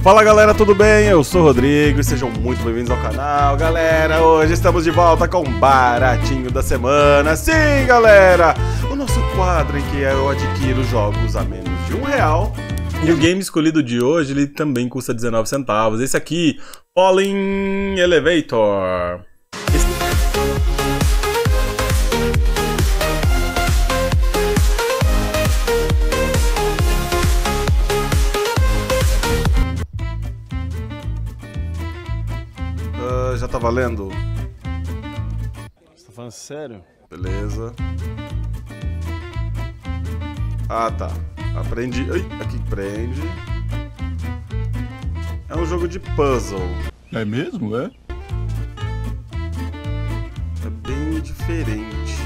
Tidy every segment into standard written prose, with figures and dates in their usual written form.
Fala galera, tudo bem? Eu sou o Rodrigo e sejam muito bem-vindos ao canal. Galera, hoje estamos de volta com o Baratinho da Semana. Sim, galera! O nosso quadro em que eu adquiro jogos a menos de R$1. E o game escolhido de hoje, ele também custa 19 centavos. Esse aqui, Falling Elevator. Já tá valendo? Você tá falando sério? Beleza. Ah, tá. Aprendi. Ai, aqui prende. É um jogo de puzzle. É mesmo, é? É bem diferente.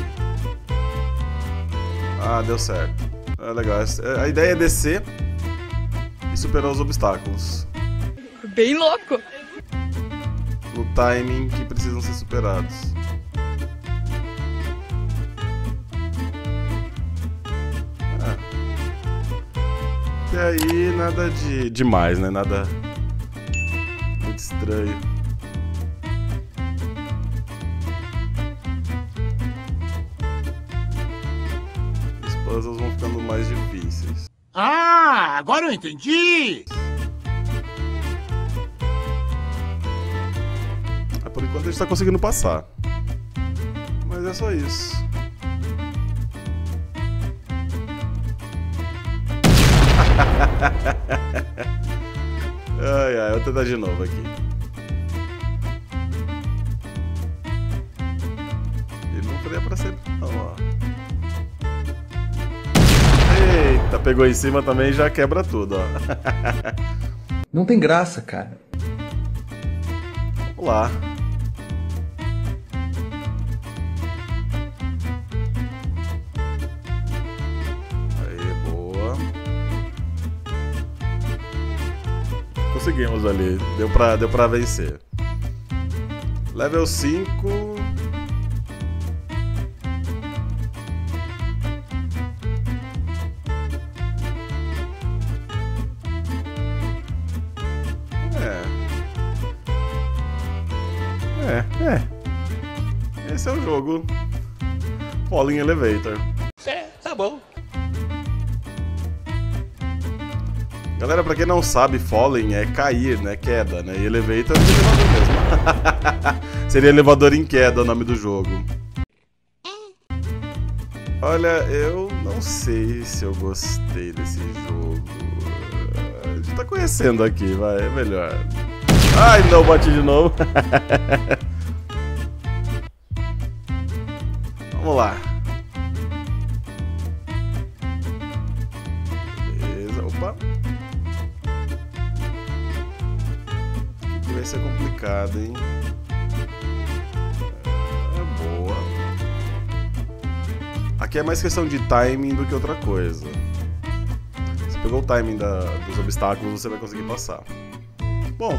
Ah, deu certo. É legal. A ideia é descer e superar os obstáculos. Bem louco! No timing que precisam ser superados. E aí, nada de demais, né? Nada muito estranho. Os puzzles vão ficando mais difíceis. Ah, agora eu entendi! Por enquanto a gente tá conseguindo passar. Mas é só isso. Ai, ai, vou tentar de novo aqui. Ele não freia pra sempre, não, ó. Eita, pegou em cima também e já quebra tudo, ó. Não tem graça, cara. Vamos lá. Conseguimos ali, deu pra vencer. Level 5. Esse é o jogo Falling Elevator. Tá bom. Galera, pra quem não sabe, Falling é cair, né? Queda, né? E Elevator é elevador mesmo. Seria Elevador em Queda o nome do jogo. Olha, eu não sei se eu gostei desse jogo. A gente tá conhecendo aqui, vai, é melhor. Ai, não, bati de novo. Vamos lá. Beleza, opa. Vai ser complicado, hein? É boa. Aqui é mais questão de timing do que outra coisa. Se pegou o timing dos obstáculos, você vai conseguir passar. Bom,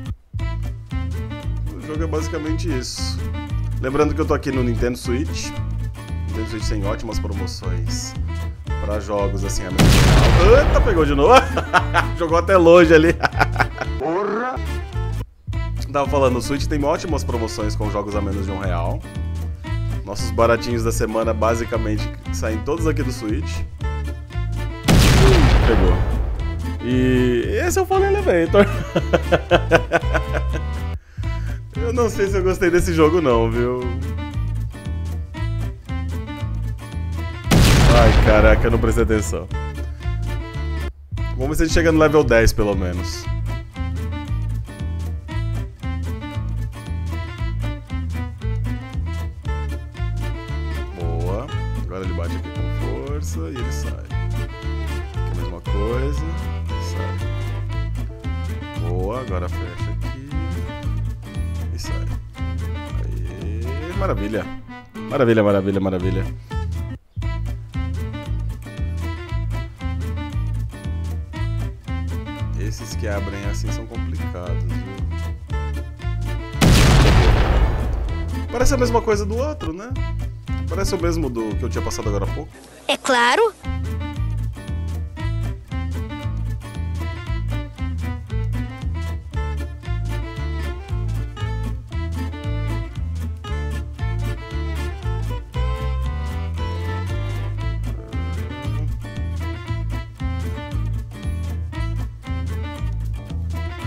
o jogo é basicamente isso. Lembrando que eu tô aqui no Nintendo Switch. Nintendo Switch tem ótimas promoções para jogos assim a menos de R$1. Eita, pegou de novo. Jogou até longe ali. Porra! Tava falando, o Switch tem ótimas promoções com jogos a menos de R$1. Nossos baratinhos da semana basicamente saem todos aqui do Switch. Pegou. E esse é o Falling Elevator. Eu não sei se eu gostei desse jogo não, viu? Ai, caraca, eu não prestei atenção. Vamos ver se a gente chega no level 10 pelo menos. Agora ele bate aqui com força e ele sai. Aqui a mesma coisa. Sai. Boa, agora fecha aqui. E sai. Aí, maravilha. Maravilha, maravilha, maravilha. Esses que abrem assim são complicados, viu? Parece a mesma coisa do outro, né? Parece o mesmo do que eu tinha passado agora há pouco. É claro!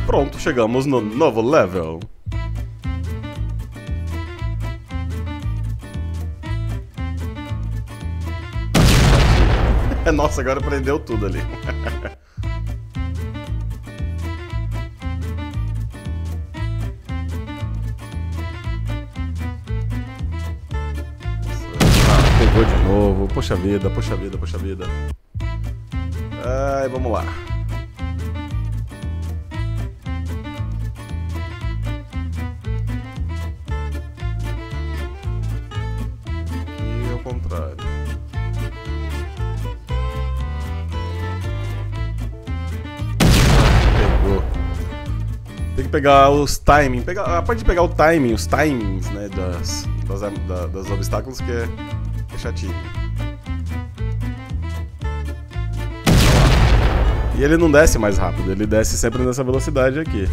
pronto, chegamos no novo level. Nossa, agora prendeu tudo ali. Pegou de novo. Poxa vida, poxa vida, poxa vida. Ai, vamos lá. Aqui é o contrário. Pegou. Tem que pegar os timings. A parte de pegar o timing, os timings, né, das obstáculos que é chatinho. E ele não desce mais rápido, ele desce sempre nessa velocidade aqui.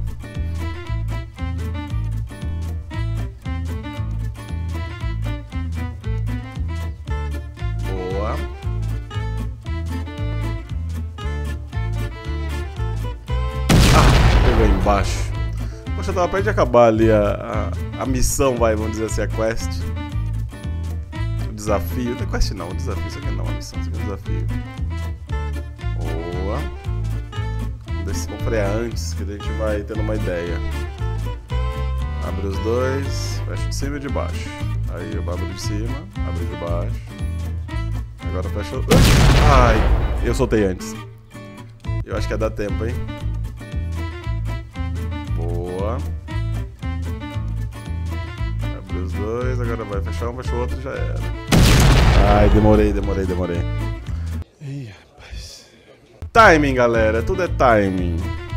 Boa. Ah, pegou embaixo. Poxa, tava perto de acabar ali a missão, vamos dizer assim, a quest. Desafio, não é quest não, desafio, isso aqui não é uma missão, isso aqui é um desafio. Boa. Vamos frear antes, que a gente vai tendo uma ideia. Abre os dois, fecha de cima e de baixo. Aí eu abro de cima, abro de baixo. Agora fecha o... Ai, eu soltei antes. Eu acho que ia dar tempo, hein. Boa. Abre os dois, agora vai fechar um, fecha o outro, já era. Ai, demorei. Ih, rapaz. Timing, galera. Tudo é timing.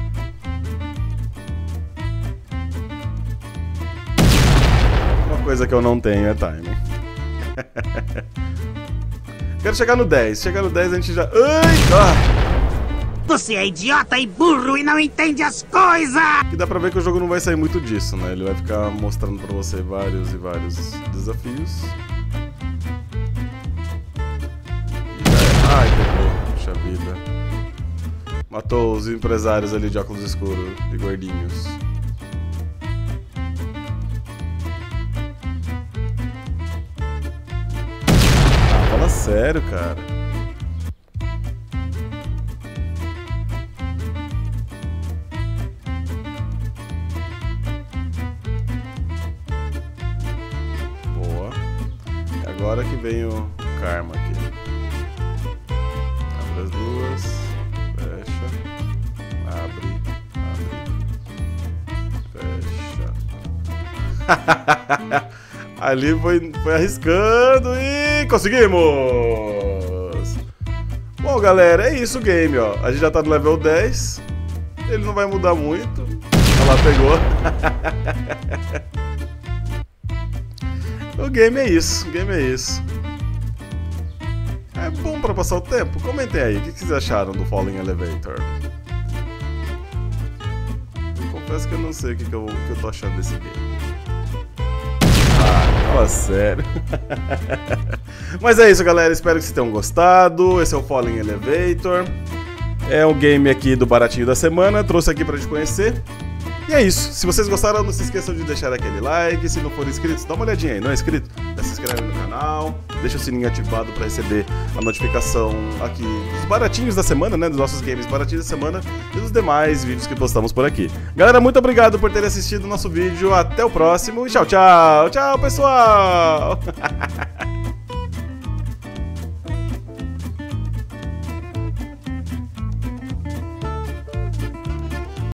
Uma coisa que eu não tenho é timing. Quero chegar no 10. Chegar no 10 a gente já... Ai! Você é idiota e burro e não entende as coisas! Que dá pra ver que o jogo não vai sair muito disso, né? Ele vai ficar mostrando pra você vários e vários desafios. Ai, pegou. Puxa vida. Matou os empresários ali de óculos escuros e gordinhos. Ah, fala sério, cara. Boa. E agora que vem o karma aqui. As duas, fecha, abre, fecha. Ali foi arriscando e conseguimos! Bom, galera, é isso o game, ó. A gente já tá no level 10. Ele não vai mudar muito. Olha lá, pegou. O game é isso, É bom pra passar o tempo? Comentem aí, o que vocês acharam do Falling Elevator? Eu confesso que eu não sei o que eu tô achando desse game. Ah, fala sério. Mas é isso, galera, espero que vocês tenham gostado. Esse é o Falling Elevator. É um game aqui do baratinho da semana, trouxe aqui pra gente conhecer. E é isso, se vocês gostaram, não se esqueçam de deixar aquele like. Se não for inscrito, dá uma olhadinha aí, não é inscrito? Já se inscreve no canal, deixa o sininho ativado para receber a notificação aqui dos baratinhos da semana, né? Dos nossos games baratinhos da semana e dos demais vídeos que postamos por aqui. Galera, muito obrigado por terem assistido o nosso vídeo, até o próximo e tchau, tchau! Tchau, pessoal!